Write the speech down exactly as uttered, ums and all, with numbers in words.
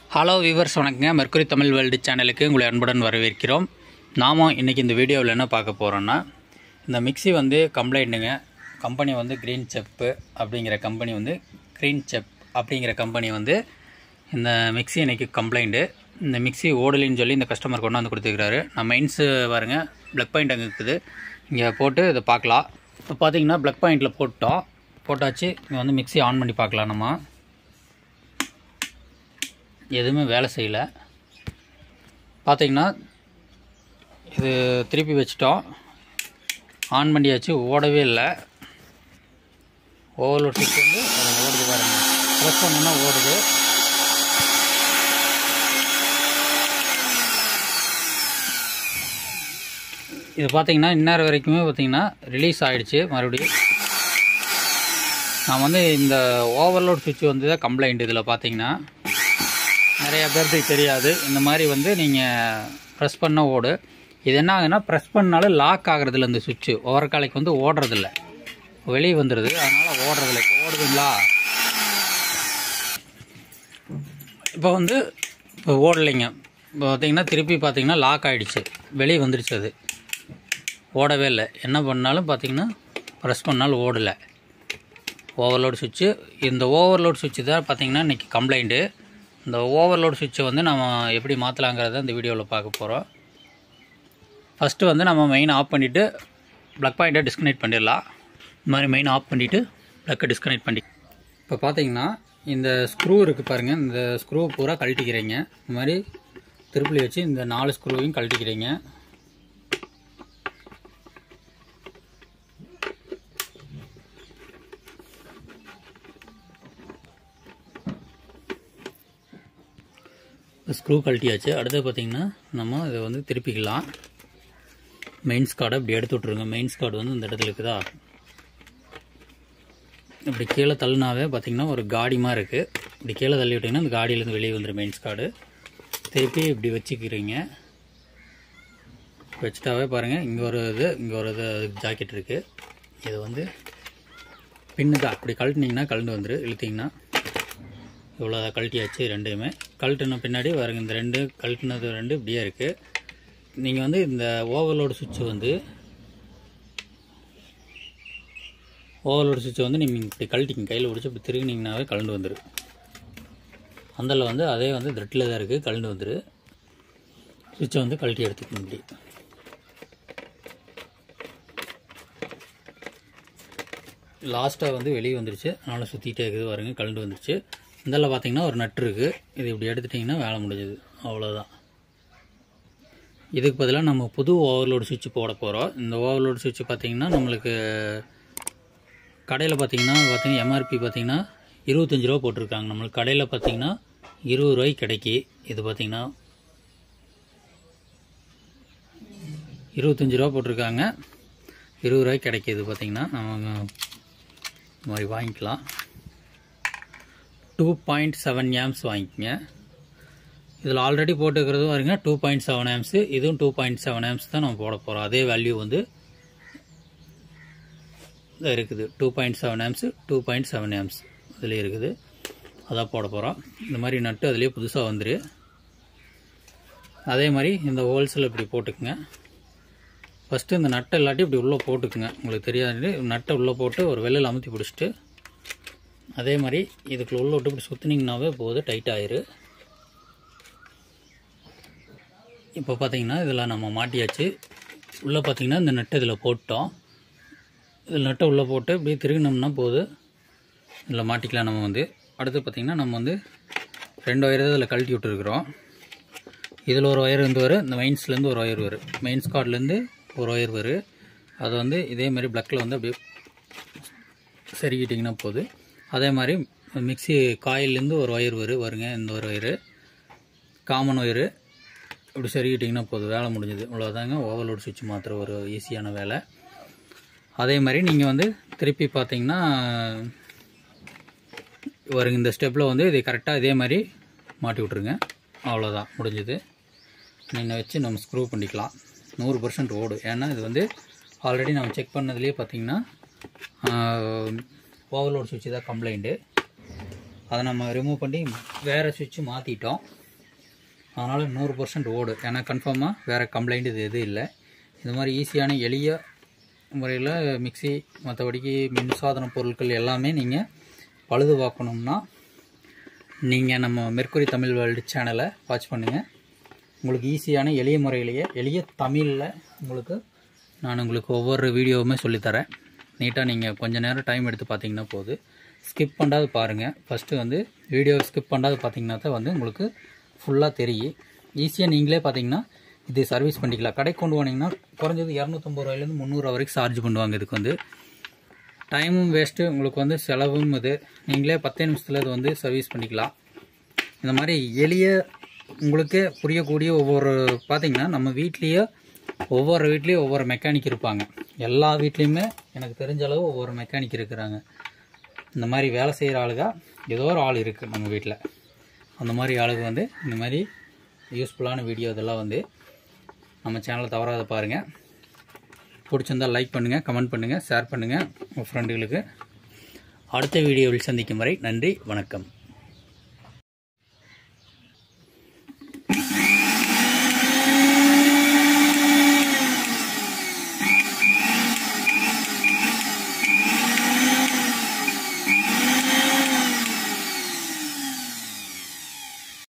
Hello viewers, வணக்கங்க. Mercury Tamil world சேனலுக்கு உங்களை அன்புடன் வரவேற்கிறோம். நாம் இன்றைக்கி இந்த வீடியோவில் என்ன பார்க்க போகிறோன்னா, இந்த மிக்சி வந்து கம்ப்ளைண்ட்டுங்க. கம்பெனி வந்து க்ரீன் செப்பு அப்படிங்கிற கம்பெனி வந்து க்ரீன் செப் அப்படிங்கிற கம்பெனி வந்து இந்த மிக்சி இன்றைக்கி கம்ப்ளைண்ட்டு. இந்த மிக்சி ஓடலின்னு சொல்லி இந்த கஸ்டமர் கொண்டாந்து கொடுத்துருக்காரு. நான் மெயின்ஸு பாருங்க, ப்ளக் பாயிண்ட் அங்கே இருக்குது. இங்கே போட்டு இதை பார்க்கலாம். இப்போ பார்த்தீங்கன்னா ப்ளக் பாயிண்டில் போட்டோம் போட்டாச்சு. இங்கே வந்து மிக்சி ஆன் பண்ணி பார்க்கலாம். நம்ம எதுவுமே வேலை செய்யலை. பார்த்தீங்கன்னா இது திருப்பி வச்சிட்டோம், ஆன் பண்ணியாச்சு, ஓடவே இல்லை. ஓவர்லோட் ஸ்விட்ச் வந்து ஓடுது பாருங்க, ப்ரெஸ் பண்ணோன்னா ஓடுது. இது பார்த்தீங்கன்னா இந்நேரம் வரைக்குமே பார்த்தீங்கன்னா ரிலீஸ் ஆகிடுச்சு. மறுபடியும் நான் வந்து இந்த ஓவர்லோட் ஸ்விட்ச் வந்து தான் கம்ப்ளைண்ட். இதில் பார்த்தீங்கன்னா நிறையா பேருக்கு தெரியாது. இந்த மாதிரி வந்து நீங்கள் ப்ரெஸ் பண்ண ஓடு. இது என்ன ஆகுதுன்னா, ப்ரெஸ் பண்ணாலும் லாக் ஆகிறதில்ல. இந்த சுவிட்சு ஓவர் காலைக்கு வந்து ஓடுறதில்ல, வெளியே வந்துடுது. அதனால் ஓடுறதில்ல. இப்போ ஓடுதுங்களா? இப்போ வந்து இப்போ ஓடலைங்க. இப்போ பார்த்தீங்கன்னா திருப்பி பார்த்தீங்கன்னா லாக் ஆகிடுச்சு, வெளியே வந்துடுச்சு. அது ஓடவே இல்லை. என்ன பண்ணாலும் பார்த்தீங்கன்னா ப்ரெஸ் பண்ணாலும் ஓடலை. ஓவர்லோட் சுவிட்சு. இந்த ஓவர்லோட் சுவிட்சு தான் பார்த்தீங்கன்னா இன்றைக்கி கம்ப்ளைண்ட்டு. இந்த ஓவர்லோட் சுவிட்சை வந்து நம்ம எப்படி மாற்றலாங்கிறத இந்த வீடியோவில் பார்க்க போகிறோம். ஃபஸ்ட்டு வந்து நம்ம மெயின் ஆஃப் பண்ணிவிட்டு ப்ளக் பாயிண்ட்டை டிஸ்கனெக்ட் பண்ணிடலாம். இந்த மாதிரி மெயின் ஆஃப் பண்ணிவிட்டு ப்ளக்கை டிஸ்கனெக்ட் பண்ணி, இப்போ பார்த்தீங்கன்னா இந்த ஸ்க்ரூ இருக்குது பாருங்கள். இந்த ஸ்க்ரூ பூரா கழட்டிக்கிறீங்க. இந்த மாதிரி திருப்பி வச்சு இந்த நாலு ஸ்க்ரூவையும் கழட்டிக்கிறீங்க. ஸ்க்ரூ கழட்டியாச்சு. அடுத்து பார்த்திங்கன்னா நம்ம இதை வந்து திருப்பிக்கலாம். மெயின்ஸ் கார்டை இப்படி எடுத்து விட்ருங்க. மெயின்ஸ் கார்டு வந்து இந்த இடத்துல இருக்குதா, இப்படி கீழே தள்ளினாவே பார்த்திங்கன்னா ஒரு காடி மாதிரி இருக்குது. இப்படி கீழே தள்ளி விட்டிங்கன்னா இந்த காடியிலேருந்து வெளியே வந்துடும் மெயின்ஸ் கார்டு. திருப்பி இப்படி வச்சுக்கிறீங்க. வச்சுட்டாவே பாருங்கள், இங்கே ஒரு இது இங்கே ஒரு இது ஜாக்கெட் இருக்குது. இது வந்து பின்னு தான். அப்படி கழட்டினீங்கன்னா கழண்டு வந்துடும். இழுத்திங்கன்னா இவ்வளோ கழட்டியாச்சு. ரெண்டுமே கழட்டின பின்னாடி பாருங்கள், இந்த ரெண்டு கழட்டினது ரெண்டு இப்படியே இருக்குது. நீங்கள் வந்து இந்த ஓவர்லோடு சுவிட்சு வந்து ஓவர்லோடு சுவிட்சை வந்து நீங்கள் இப்படி கழட்டிங்க, கையில் பிடிச்சி இப்படி திருகினீங்கன்னாவே கழண்டு வந்துடும். அந்தல வந்து அதே வந்து த்ரெட்டில் தான் இருக்குது, கழண்டு வந்துடும். சுவிட்சை வந்து கழட்டி எடுத்துக்கணும். இப்படி லாஸ்ட்டாக வந்து வெளியே வந்துருச்சு. அதனால் சுற்றிக்கிட்டே இருக்குது பாருங்க, கழண்டு வந்துருச்சு. இதில் பார்த்தீங்கன்னா ஒரு நட்டு இருக்குது. இது இப்படி எடுத்துட்டிங்கன்னா வேலை முடிஞ்சது, அவ்வளோதான். இதுக்கு பதிலாக நம்ம புது ஓவர்லோடு சுவிட்ச் போட போகிறோம். இந்த ஓவர்லோடு சுவிட்ச் பார்த்திங்கன்னா நம்மளுக்கு கடையில் பார்த்திங்கன்னா பார்த்திங்கன்னா எம்ஆர்பி பார்த்திங்கன்னா இருபத்தஞ்சி ரூபா போட்டிருக்காங்க. நம்மளுக்கு கடையில் பார்த்திங்கன்னா இருபது ரூபாய்க்கு கிடைக்கி. இது பார்த்திங்கன்னா இருபத்தஞ்சி ரூபா போட்டிருக்காங்க, இருபது ரூபாய்க்கு கிடைக்கிது. பார்த்திங்கன்னா நம்ம இந்த மாதிரி வாங்கிக்கலாம். டூ பாயிண்ட் செவன் ஆம்ஸ் வாங்கிக்கோங்க. இதில் ஆல்ரெடி போட்டுக்கிறது பாருங்க, டூ பாயிண்ட் செவன் ஆம்ஸு. இதுவும் டூ பாயிண்ட் செவன் ஆம்ஸ் தான் நம்ம போட போகிறோம். அதே வேல்யூ வந்து இருக்குது. Two point seven amps, two point seven amps இதில் இருக்குது. அதான் போட போகிறோம். இந்த மாதிரி நட்டு அதிலே புதுசாக வந்துரு. அதே மாதிரி இந்த ஹோல்ஸில் இப்படி போட்டுக்குங்க. ஃபஸ்ட்டு இந்த நட்டை இல்லாட்டி இப்படி உள்ளே போட்டுக்குங்க. உங்களுக்கு தெரியாது, நட்டை உள்ளே போட்டு ஒரு வெள்ளில் அமுத்தி பிடிச்சிட்டு அதே மாதிரி இதுக்குள்ள உள்ள விட்டு இப்படி சுற்றினீங்கன்னாவே போதும், டைட் ஆயிரு. இப்போ பார்த்தீங்கன்னா இதில் நம்ம மாட்டியாச்சு. உள்ளே பார்த்தீங்கன்னா இந்த நட்டை இதில் போட்டோம். இதில் நட்டை உள்ளே போட்டு இப்படி திருகினோம்னா போதும், இதில் மாட்டிக்கலாம் நம்ம வந்து. அடுத்து பார்த்திங்கன்னா நம்ம வந்து ரெண்டு ஒயர் தான் இதில் கழட்டி விட்டுருக்குறோம். இதில் ஒரு ஒயர் வந்து வரும், இந்த மெயின்ஸ்லேருந்து ஒரு ஒயர் வரும், மெயின்ஸ் கார்ட்லேருந்து ஒரு ஒயர் வரும். அதை வந்து இதே மாதிரி ப்ளக்கில் வந்து அப்படியே சரிக்கிட்டிங்கன்னா போதும். அதே மாதிரி மிக்சி காயிலேருந்து ஒரு ஒயர் வரும் வருங்க, இந்த ஒரு ஒயரு காமன் ஒயரு. இப்படி சரிக்கிட்டிங்கன்னா போதும், வேலை முடிஞ்சது. அவ்வளோதாங்க ஓவர்லோட் சுவிட்ச் மாத்திர ஒரு ஈஸியான வேலை. அதே மாதிரி நீங்கள் வந்து திருப்பி பார்த்தீங்கன்னா வருங்க, இந்த ஸ்டெப்பில் வந்து இதை கரெக்டாக இதே மாதிரி மாட்டி விட்ருங்க. அவ்வளோதான், முடிஞ்சது. நீங்கள் வச்சு நம்ம ஸ்க்ரூ பண்ணிக்கலாம். நூறு பர்சன்ட் ஓடும். ஏன்னா இது வந்து ஆல்ரெடி நம்ம செக் பண்ணதுலேயே பார்த்தீங்கன்னா ஓவர்லோட் சுவிட்ச் தான் கம்ப்ளைண்ட்டு. அதை நம்ம ரிமூவ் பண்ணி வேறு சுவிட்சு மாற்றிட்டோம். அதனால் நூறு பர்சன்ட் ஓடு. ஏன்னா கன்ஃபார்மாக வேறு கம்ப்ளைண்ட் இது எதுவும் இல்லை. இந்த மாதிரி ஈஸியான எளிய முறையில் மிக்சி மற்றபடிக்கு மின்சாதன பொருட்கள் எல்லாமே நீங்கள் பழுது பார்க்கணும்னா நீங்கள் நம்ம மெர்க்குரி தமிழ் வேர்ல்டு சேனலை வாட்ச் பண்ணுங்கள். உங்களுக்கு ஈஸியான எளிய முறையிலேயே எளிய தமிழில் உங்களுக்கு நான் உங்களுக்கு ஒவ்வொரு வீடியோவுமே சொல்லித்தரேன். நீட்டாக நீங்கள் கொஞ்சம் நேரம் டைம் எடுத்து பார்த்தீங்கன்னா போது, ஸ்கிப் பண்ணாது பாருங்கள். ஃபஸ்ட்டு வந்து வீடியோவை ஸ்கிப் பண்ணாது பார்த்தீங்கன்னா தான் வந்து உங்களுக்கு ஃபுல்லாக தெரியும். ஈஸியாக நீங்களே பார்த்தீங்கன்னா இது சர்வீஸ் பண்ணிக்கலாம். கடைக்கு கொண்டு போனீங்கன்னா குறைஞ்சது இரநூத்தம்பது ரூபாயிலேருந்து முந்நூறுரூவா வரைக்கும் சார்ஜ் பண்ணுவாங்க. இதுக்கு வந்து டைமும் வேஸ்ட்டு, உங்களுக்கு வந்து செலவும். இது நீங்களே பத்தே நிமிஷத்தில் இது வந்து சர்வீஸ் பண்ணிக்கலாம். இந்த மாதிரி எளிய உங்களுக்கே புரியக்கூடிய ஒவ்வொரு பார்த்திங்கன்னா நம்ம வீட்லேயே ஒவ்வொரு வீட்லேயும் ஒவ்வொரு மெக்கானிக் இருப்பாங்க. எல்லா வீட்லேயுமே எனக்கு தெரிஞ்ச அளவு ஒவ்வொரு மெக்கானிக் இருக்கிறாங்க. இந்த மாதிரி வேலை செய்கிற ஆளுங்க ஏதோ ஒரு ஆள் இருக்குது நம்ம வீட்டில். அந்த மாதிரி ஆளுங்க வந்து இந்த மாதிரி யூஸ்ஃபுல்லான வீடியோ இதெல்லாம் வந்து நம்ம சேனலை தவறாத பாருங்கள். பிடிச்சிருந்தால் லைக் பண்ணுங்கள், கமெண்ட் பண்ணுங்கள், ஷேர் பண்ணுங்கள் உங்கள் ஃப்ரெண்டுகளுக்கு. அடுத்த வீடியோவில் சந்திக்கும் வரை நன்றி, வணக்கம்.